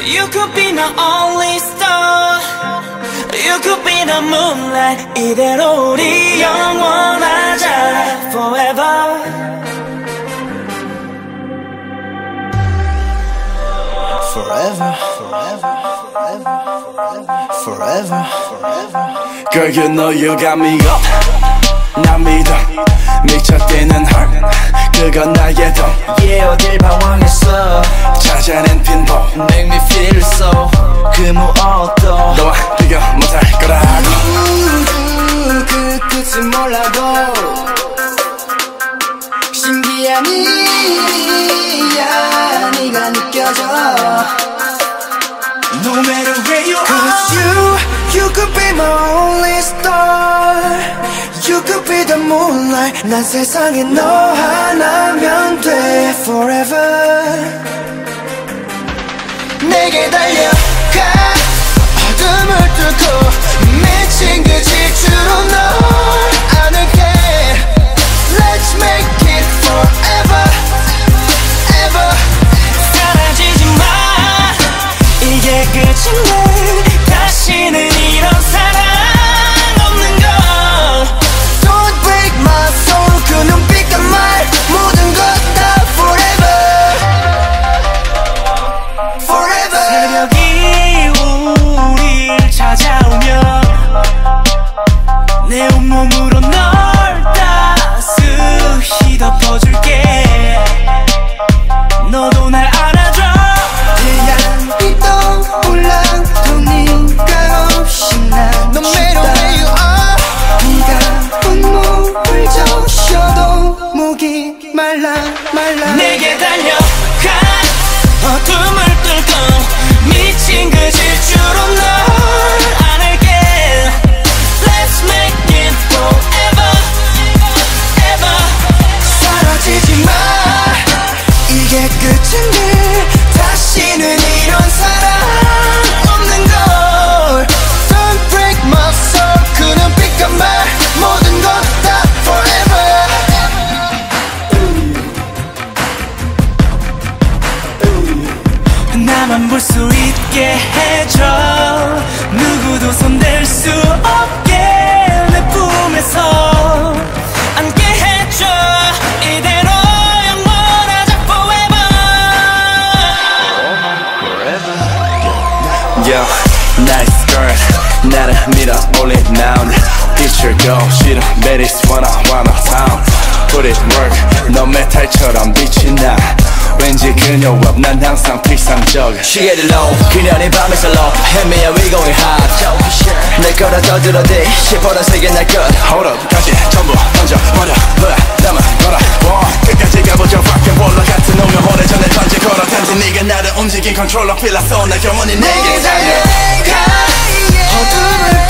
You could be my only star. You could be the moonlight. 이대로 우리 영원하자 forever. Forever, forever, forever, forever, forever. Girl, you know you got me up. 나 믿어 미쳐 뛰는 heart. 그건 나의 돈. Yeah, 어딜 방황했어. 찾아낸 핀볼. Make me feel so. 그 무엇도 너와 비교 못할 거라고. 그 끝을 몰라도 신기한 일이야. 네가 느껴져. No matter where you are. Cause you could be my only star. You could be the moonlight. 난 세상에 너 하나면 돼 forever. 내게 달려가. 어둠을 뚫고 미친 그 질주로 널 안을게. Let's make it forever, ever. 사라지지 마. 이게 끝인데 다시는 이런 사랑 없는 걸. Don't break my soul. 그 눈빛과 말 모든 것 다 forever, forever. 새벽이 우릴 찾아오면 내 온몸으로 널 따스히 덮어줄게. 너도 날 안아줘. 태양이 떠올라 도 네가 없이 난 No matter where you are. 네가 온몸을 적셔도 목이 말라. 내게 달려가. 어둠을 뚫고 미친 그 질주로 널 안을게. Let's make it forever, ever. 사라지지 마. 이게 끝인데 다시는 이런 사랑 없는 걸. Don't break my soul. 그 눈빛과 말 모든 것 다 forever. 나만 볼 수 있게 해줘. 누구도 손댈 수 없게 내 품에서 안게 해줘. 이대로 영원하자 forever. Yeah, nice girl. 나를 밀어 올린 now. 빛을 고 싫어 매일 wanna town. Put it work. 너 메탈처럼 빛이 나. 왠지 그녀 앞 난 항상 필상적. She get it low. 그녀는 밤에서 low. Hit me and we going hot. 내 거라 떠들어대. 시퍼런 세계 날 것. Hold up 다시 전부 던져버려. 나만 걸어 끝까지 가보자. Fucking roller 같은 운명 오래전에 던진 걸어. 단지 네가 나를 움직인 컨트롤러 필라서 나 영원히 내게 달려가. 어둠을